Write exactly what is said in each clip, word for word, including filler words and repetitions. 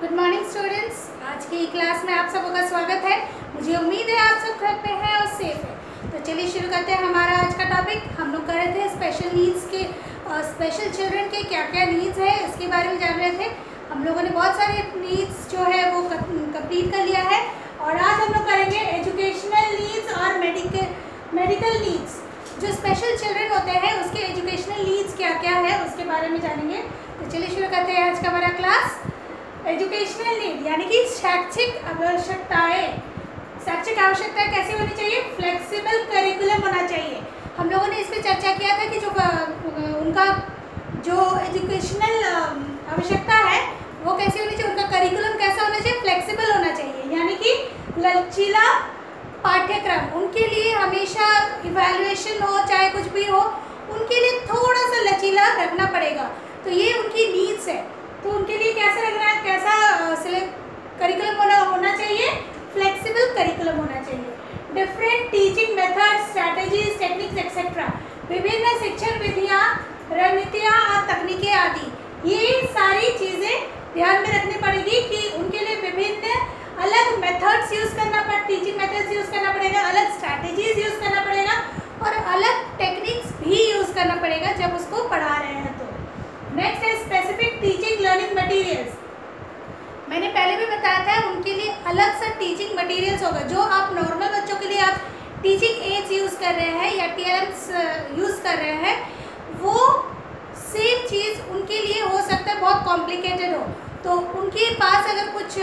Good morning students. आज की class में आप सबों का स्वागत है। मुझे उम्मीद है आप सब घर पे हैं और सेफ है। तो चलिए शुरू करते हैं हमारा आज का टॉपिक। हम लोग कर रहे थे स्पेशल नीड्स के स्पेशल चिल्ड्रन के क्या क्या नीड्स है इसके बारे में जान रहे थे। हम लोगों ने बहुत सारे नीड्स जो है वो कंप्लीट कर लिया है और आज हम लोग करेंगे एजुकेशनल नीड्स और मेडिकल मेडिकल नीड्स। जो स्पेशल चिल्ड्रन होते हैं उसके एजुकेशनल नीड्स क्या क्या है उसके बारे में जानेंगे। तो चलिए शुरू करते हैं आज का हमारा क्लास। एजुकेशनल नीड यानी कि शैक्षिक आवश्यकताएं। शैक्षिक आवश्यकताएं कैसी होनी चाहिए? फ्लेक्सिबल करिकुलम होना चाहिए। हम लोगों ने इस पर चर्चा किया था कि जो उनका जो एजुकेशनल आवश्यकता है वो कैसी होनी चाहिए, उनका करिकुलम कैसा होना चाहिए? फ्लेक्सिबल होना चाहिए यानी कि लचीला पाठ्यक्रम। उनके लिए हमेशा इवैल्यूएशन हो चाहे कुछ भी हो, उनके लिए थोड़ा सा लचीला रखना पड़ेगा। तो ये उनकी नीड्स है। तो उनके लिए कैसा रखना है, कैसा सिलेक्ट करिकुलम होना होना चाहिए? फ्लेक्सिबल करिकुलम होना चाहिए। Different teaching methods, strategies, techniques etcetera. विभिन्न शिक्षण विधियाँ, रणनीतियाँ और तकनीकें आदि, ये सारी चीज़ें ध्यान में रखनी पड़ेगी कि उनके लिए विभिन्न अलग मेथड्स यूज़ करना पड़ टीचिंग मेथड्स यूज़ करना पड़ेगा, अलग स्ट्रैटेजीज यूज़ करना पड़ेगा और अलग टेक्निक्स भी यूज़ करना पड़ेगा जब उसको पढ़ा रहे हैं। तो नेक्स्ट है स्पेसिफिक टीचिंग लर्निंग मटेरियल्स। मैंने पहले भी बताया था उनके लिए अलग सा टीचिंग मटेरियल्स होगा। जो आप नॉर्मल बच्चों के लिए आप टीचिंग एड्स यूज़ कर रहे हैं या टी एल एम्स यूज़ कर रहे हैं, वो सेम चीज़ उनके लिए हो सकता है बहुत कॉम्प्लिकेटेड हो। तो उनके पास अगर कुछ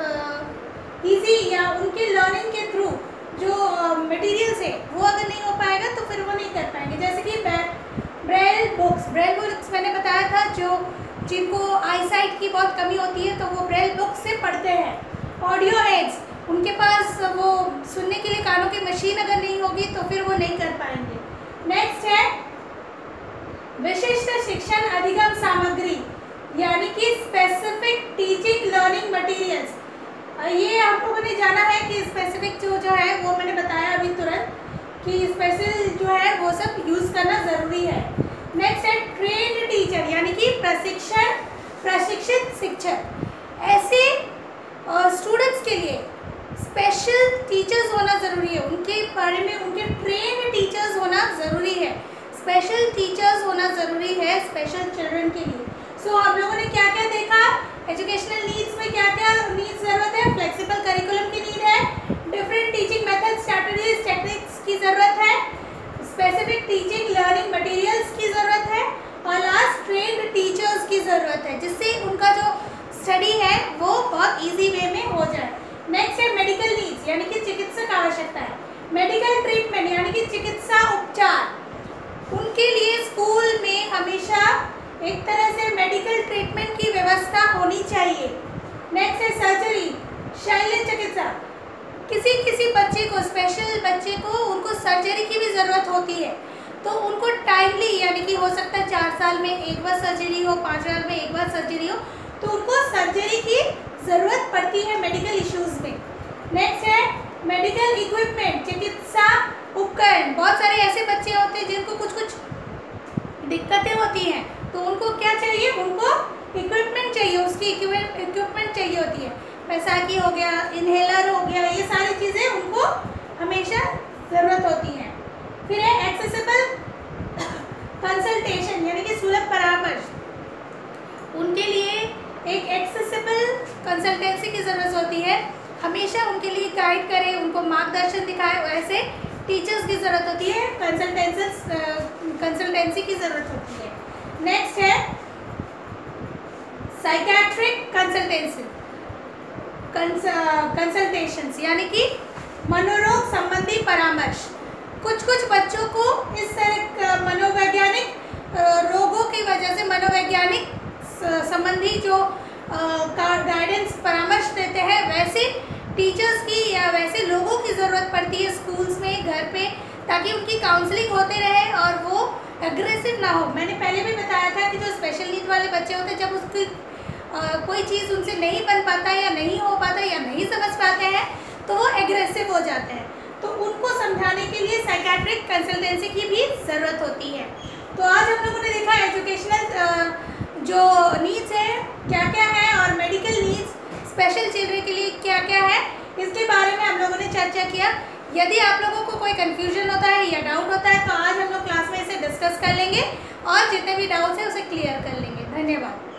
इजी या उनके लर्निंग के थ्रू जो मटेरियल्स है वो अगर नहीं हो पाएगा तो फिर वो नहीं कर पाएंगे। जैसे कि ब्रेल बुक्स ब्रेल बुक्स मैंने बताया था, जो जिनको आई साइट की बहुत कमी होती है तो वो ब्रेल बुक से पढ़ते हैं। ऑडियो एड्स, उनके पास वो सुनने के लिए कानों की मशीन अगर नहीं होगी तो फिर वो नहीं कर पाएंगे। नेक्स्ट है विशिष्ट शिक्षण अधिगम सामग्री यानी कि स्पेसिफिक टीचिंग लर्निंग मटेरियल्स। ये आप लोगों ने जाना है कि स्पेसिफिक जो जो है वो मैंने बताया अभी तुरंत कि स्पेशल जो है वो सब यूज़ करना ज़रूरी है। नेक्स्ट है ट्रेन्ड टीचर यानी कि प्रशिक्षण प्रशिक्षित शिक्षक। ऐसे स्टूडेंट्स के लिए स्पेशल टीचर्स होना ज़रूरी है। उनके बारे में उनके ट्रेन्ड टीचर्स होना ज़रूरी है। स्पेशल टीचर्स होना ज़रूरी है स्पेशल चिल्ड्रन के लिए। सो so, आप लोगों ने क्या क्या देखा? एजुकेशनल नीड्स में क्या क्या नीड्स ज़रूरत है? फ्लेक्सिबल करिकुलम की नीड है, different teaching methods, strategies, techniques की ज़रूरत है, स्पेसिफिक टीचिंग लर्निंग मटेरियल्स की ज़रूरत है और लास्ट ट्रेन्ड टीचर्स की ज़रूरत है जिससे उनका जो स्टडी है वो बहुत इजी वे में हो जाए। नेक्स्ट है मेडिकल नीड्स यानी कि चिकित्सक आवश्यकता है। मेडिकल ट्रीटमेंट यानी कि चिकित्सा उपचार। उनके लिए स्कूल में हमेशा एक तरह से मेडिकल ट्रीटमेंट की व्यवस्था होनी चाहिए। नेक्स्ट है सर्जरी, शल्य चिकित्सा। किसी किसी बच्चे को स्पेशल बच्चे को उनको सर्जरी की भी ज़रूरत होती है तो उनको टाइमली यानी कि हो सकता है चार साल में एक बार सर्जरी हो, पाँच साल में एक बार सर्जरी हो, तो उनको सर्जरी की ज़रूरत पड़ती है मेडिकल इश्यूज़ में। नेक्स्ट है मेडिकल इक्विपमेंट, चिकित्सा उपकरण। बहुत सारे ऐसे बच्चे होते हैं जिनको कुछ कुछ दिक्कतें होती हैं तो उनको क्या चाहिए? उनको इक्विपमेंट चाहिए, उसकी इक्विपमेंट चाहिए होती है। बैसाखी हो गया, इन्हेलर हो गया, ये सारी चीज़ें उनको हमेशा ज़रूरत होती हैं। फिर है एक्सेसिबल कंसल्टेशन यानी कि सुलभ परामर्श। उनके लिए एक एक्सेसिबल कंसल्टेंसी की ज़रूरत होती है। हमेशा उनके लिए गाइड करे, उनको मार्गदर्शन दिखाए, वैसे टीचर्स की ज़रूरत होती है, कंसल्टेंसीज कंसल्टेंसी की ज़रूरत होती है। नेक्स्ट है साइकेट्रिक कंसल्टेंसी कंसल्टेशंस यानी कि मनोरोग संबंधी परामर्श। कुछ कुछ बच्चों को इस तरह मनोवैज्ञानिक रोगों की वजह से मनोवैज्ञानिक संबंधी जो गाइडेंस परामर्श देते हैं वैसे टीचर्स की या वैसे लोगों की ज़रूरत पड़ती है स्कूल्स में, घर पे, ताकि उनकी काउंसलिंग होते रहे और वो एग्रेसिव ना हो। मैंने पहले भी बताया था कि जो स्पेशल नीड वाले बच्चे होते हैं जब उसकी आ, कोई चीज़ उनसे नहीं बन पाता या नहीं हो पाता या नहीं समझ पाते हैं तो वो एग्रेसिव हो जाते हैं। तो उनको समझाने के लिए साइकेट्रिक कंसल्टेंसी की भी ज़रूरत होती है। तो आज हम लोगों ने देखा एजुकेशनल जो नीड्स है क्या क्या है और मेडिकल नीड्स स्पेशल चिल्ड्रन के लिए क्या क्या है, इसके बारे में हम लोगों ने चर्चा किया। यदि आप लोगों को कोई कन्फ्यूजन होता है या डाउट होता है तो आज हम लोग क्लास में इसे डिस्कस कर लेंगे और जितने भी डाउट्स हैं उसे क्लियर कर लेंगे। धन्यवाद।